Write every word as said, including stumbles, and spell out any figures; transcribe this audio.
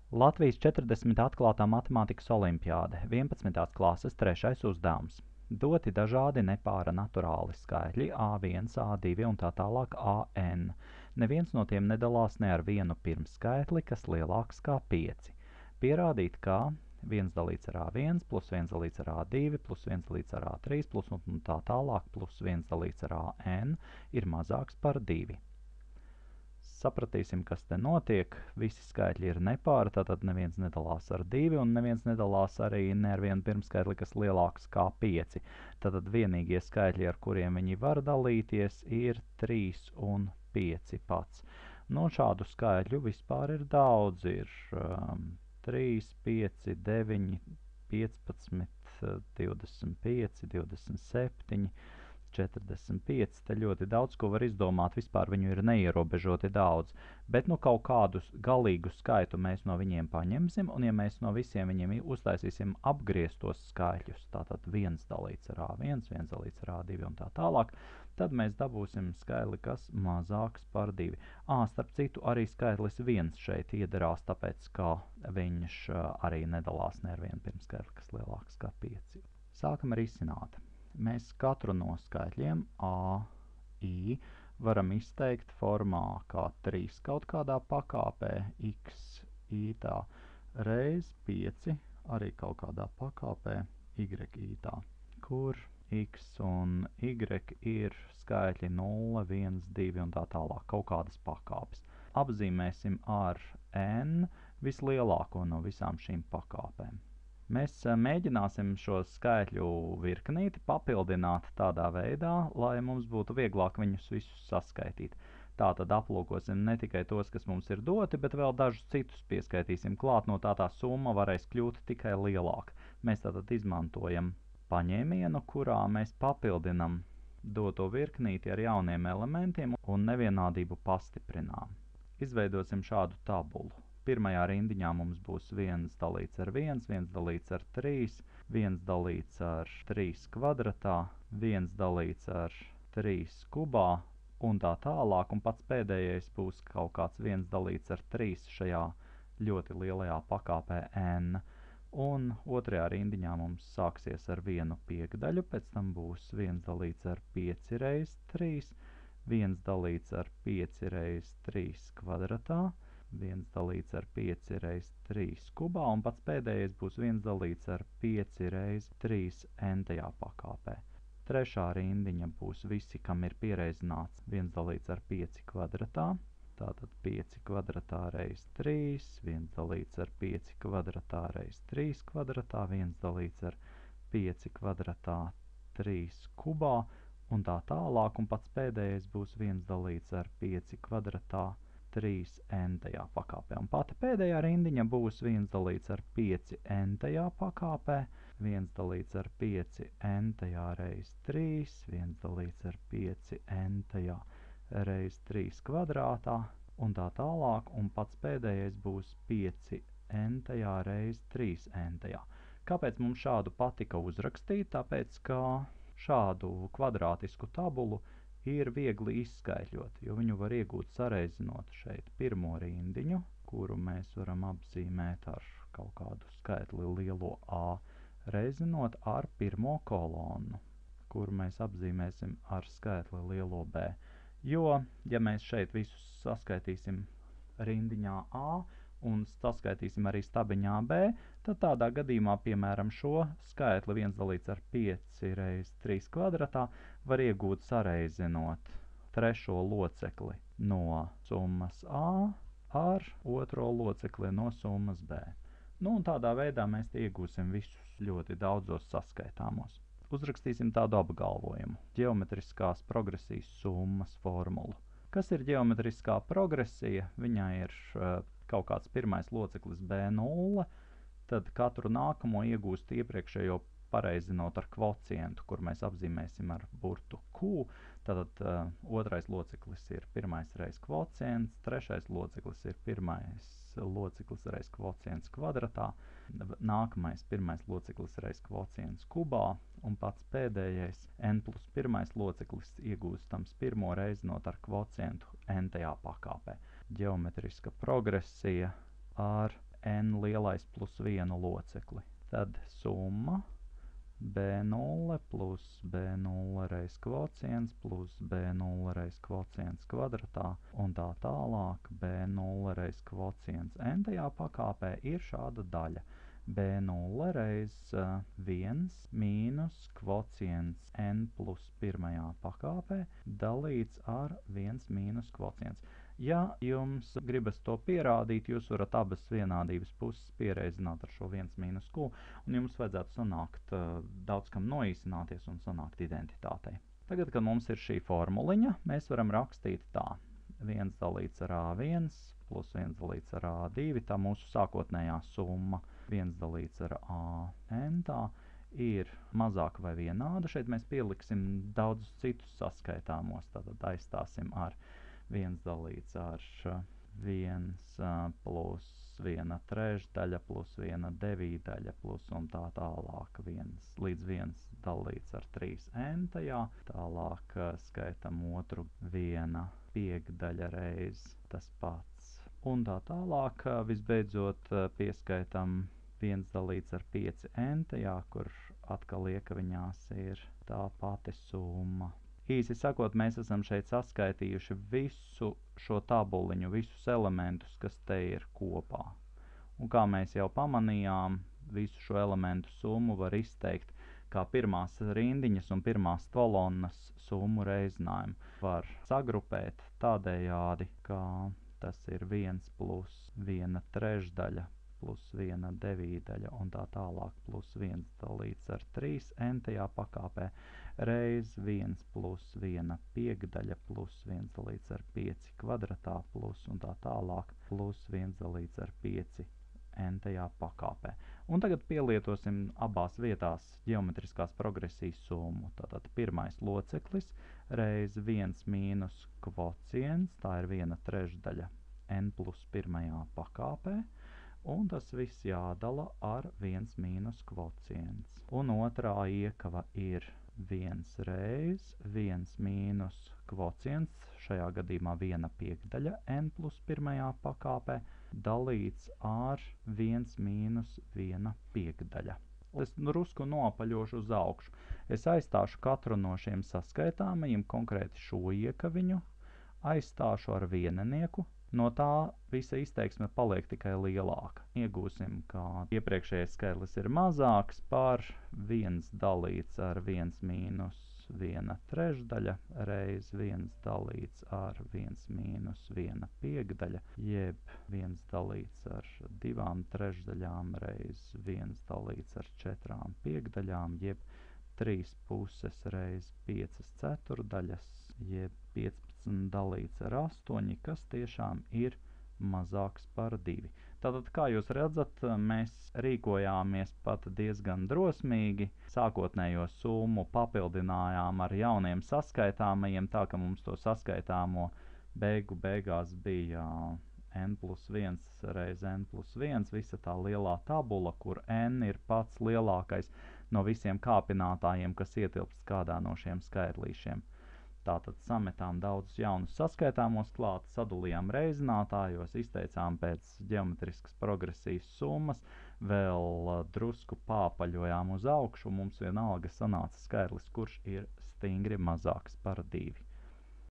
Latvijas četrdesmit atklātā matemātikas olimpiāde, vienpadsmitās klases trešais uzdevums. Doti dažādi nepāra naturāli skaitļi a viens, a divi un tā tālāk an. Neviens no tiem nedalās ne ar vienu pirmskaitli, kas lielāks kā pieci. Pierādīt, ka viens dalīts ar a viens, plus viens dalīts ar a divi, plus viens dalīts ar a trīs, plus un tā tālāk, plus viens dalīts ar an ir mazāks par divi. Sapratīsim, kas te notiek. Visi skaitļi ir nepāri, tātad neviens nedalās ar divi un neviens nedalās arī ne ar vienu pirmskaitli, kas lielāks kā pieci. Tātad vienīgie skaitļi, ar kuriem viņi var dalīties, ir trīs un pieci pats. Nu, šādu skaitļu vispār ir daudz. Ir um, trīs, pieci, deviņi, piecpadsmit, divdesmit pieci, divdesmit septiņi, četrdesmit pieci, te ļoti daudz, ko var izdomāt, vispār viņu ir neierobežoti daudz, bet nu kaut kādu galīgu skaitu mēs no viņiem paņemsim, un ja mēs no visiem viņiem uztaisīsim apgrieztos skaitļus, tātad viens dalīts ar a viens, viens dalīts ar a divi un tā tālāk, tad mēs dabūsim skaitli, kas mazāks par divi. Ā, starp citu, arī skaitlis viens šeit iedarās, tāpēc, ka viņš arī nedalās ne ar vienu pirmskaitli, kas lielāks kā pieci. Sākam risināt. Mēs katru no skaitļiem a, i varam izteikt formā kā trīs kaut kādā pakāpē, x, i tā, reiz pieci arī kaut kādā pakāpē, y, i tā, kur x un y ir skaitļi nulle, viens, divi un tā tālāk, kaut kādas pakāpes. Apzīmēsim ar n vislielāko no visām šīm pakāpēm. Mēs mēģināsim šo skaitļu virknīti papildināt tādā veidā, lai mums būtu vieglāk viņus visus saskaitīt. Tātad aplūkosim ne tikai tos, kas mums ir doti, bet vēl dažus citus pieskaitīsim klāt, no tā tā summa varēs kļūt tikai lielāka. Mēs tātad izmantojam paņēmienu, kurā mēs papildinam doto virknīti ar jauniem elementiem un nevienādību pastiprinām. Izveidosim šādu tabulu. Pirmajā rindiņā mums būs viens dalīts ar viens, viens dalīts ar trīs, viens dalīts ar trīs kvadratā, viens dalīts ar trīs kubā un tā tālāk, un pats pēdējais būs kaut kāds viens dalīts ar trīs šajā ļoti lielajā pakāpē n. Un otrajā rindiņā mums sāksies ar vienu piekdaļu, pēc tam būs viens dalīts ar pieci reiz trīs, viens dalīts ar pieci reiz trīs kvadratā, viens dalīts ar pieci reiz trīs kubā, un pats pēdējais būs viens dalīts ar pieci reiz trīs n-tajā pakāpē. Trešā rindiņa būs visi, kam ir pierēzināts viens dalīts ar pieci kvadratā, tātad pieci kvadratā reiz trīs, viens dalīts ar pieci kvadratā reiz trīs kvadratā, viens dalīts ar pieci kvadratā trīs kubā, un tā tālāk, un pats pēdējais būs viens dalīts ar pieci kvadratā trīs n-tajā pakāpē. Un pati pēdējā rindiņa būs viens dalīts ar pieci n-tajā pakāpē, viens dalīts ar pieci n-tajā reiz trīs, viens dalīts ar pieci n-tajā reiz trīs kvadrātā, un tā tālāk, un pats pēdējais būs pieci n-tajā reiz trīs n-tajā. Kāpēc mums šādu patika uzrakstīt? Tāpēc, ka šādu kvadrātisku tabulu ir viegli izskaitļot, jo viņu var iegūt sareizinot šeit pirmo rindiņu, kuru mēs varam apzīmēt ar kaut kādu skaitli lielo A, reizinot ar pirmo kolonnu, kuru mēs apzīmēsim ar skaitli lielo B. Jo, ja mēs šeit visus saskaitīsim rindiņā A un saskaitīsim arī stabiņā B, tad tādā gadījumā, piemēram, šo skaitli viens dalīts ar pieci reiz trīs kvadratā var iegūt sareizinot trešo locekli no summas A ar otro locekli no summas B. Nu, un tādā veidā mēs iegūsim visus ļoti daudzos saskaitāmos. Uzrakstīsim tādu apgalvojumu. Ģeometriskās progresijas summas formulu. Kas ir ģeometriskā progresija? Viņai ir uh, kaut kāds pirmais loceklis B nulle, tad katru nākamo iegūst iepriekšējo pareizinot ar kvocientu, kur mēs apzīmēsim ar burtu Q. Tātad uh, otrais loceklis ir pirmais reiz kvocients, trešais loceklis ir pirmais loceklis reiz kvocients kvadratā, nākamais pirmais loceklis reiz kvocients kubā, un pats pēdējais n plus pirmais loceklis iegūstams pirmo reizinot ar kvocientu n-tajā pakāpē. Ģeometriska progresija ar n lielais plus vienu locekli. Tad summa b nulle plus b nulle reiz kvocients plus b nulle reiz kvocients kvadratā un tā tālāk b nulle reiz kvocients n tajā pakāpē ir šāda daļa. b nulle reiz viens mīnus kvocients n plus pirmajā pakāpē dalīts ar viens mīnus kvocients. Ja jums gribas to pierādīt, jūs varat abas vienādības puses pierēzināt ar šo viens mīnus q, un jums vajadzētu sanākt uh, daudz kam noīsināties un sanākt identitātei. Tagad, kad mums ir šī formuliņa, mēs varam rakstīt tā. viens dalīts ar a viens plus viens dalīts ar a divi, tā mūsu sākotnējā summa. viens dalīts ar a n, tā ir mazāka vai vienāda. Šeit mēs pieliksim daudz citus saskaitāmos, tātad aizstāsim ar viens dalīts ar viens plus viena trešdaļa plus viena devīdaļa plus un tā tālāk viens līdz viens dalīts ar trīs n tajā. Tālāk skaitam otru viena piekdaļa reiz tas pats. Un tā tālāk visbeidzot pieskaitam viens dalīts ar pieci n tajā, kur atkal iekaviņās ir tā pati summa. Īsi sakot, mēs esam šeit saskaitījuši visu šo tabuliņu, visus elementus, kas te ir kopā. Un kā mēs jau pamanījām, visu šo elementu summu var izteikt kā pirmās rindiņas un pirmās kolonnas summu reizinājumu. Var sagrupēt tādējādi, kā tas ir viens plus viena trešdaļa plus viena devīdaļa un tā tālāk plus viens dalīts ar trīs n tajā pakāpē reiz viens plus viena piekdaļa plus viens dalīts ar pieci kvadratā plus un tā tālāk plus viens dalīts ar pieci n tajā pakāpē. Un tagad pielietosim abās vietās ģeometriskās progresijas summu. Tātad pirmais loceklis reiz viens mīnus kvocients, tā ir viena trešdaļa n plus pirmajā pakāpē. Un tas viss jādala ar viens mīnus kvocients. Un otrā iekava ir viens reiz viens mīnus kvocients, šajā gadījumā viena piekdaļa n plus pirmajā pakāpē, dalīts ar viens mīnus viena piekdaļa. Es drusku nopaļošu uz augšu. Es aizstāšu katru no šiem saskaitāmajiem, konkrēti šo iekaviņu, aizstāšu ar vienenieku. No tā visa izteiksme paliek tikai lielāka. Iegūsim, ka iepriekšējais skaitlis ir mazāks par viens dalīts ar viens mīnus viena trešdaļa reiz viens dalīts ar viens mīnus viena piekdaļa, jeb viens dalīts ar divām trešdaļām reiz viens dalīts ar četrām piekdaļām, jeb trīs puses reiz piecas ceturdaļas, jeb piecpadsmit dalīts ar astoņi, kas tiešām ir mazāks par divi. Tātad, kā jūs redzat, mēs rīkojāmies pat diezgan drosmīgi. Sākotnējo summu papildinājām ar jauniem saskaitāmajiem, tā ka mums to saskaitāmo beigu beigās bija n plus viens reiz n plus viens, visa tā lielā tabula, kur n ir pats lielākais no visiem kāpinātājiem, kas ietilpst kādā no šiem skaitlīšiem. Tātad sametām daudzus jaunus saskaitāmos klāt, sadalījām reizinātājos, izteicām pēc ģeometriskas progresijas summas, vēl drusku pāpaļojām uz augšu, mums vienalga sanāca skaitlis, kurš ir stingri mazāks par divi.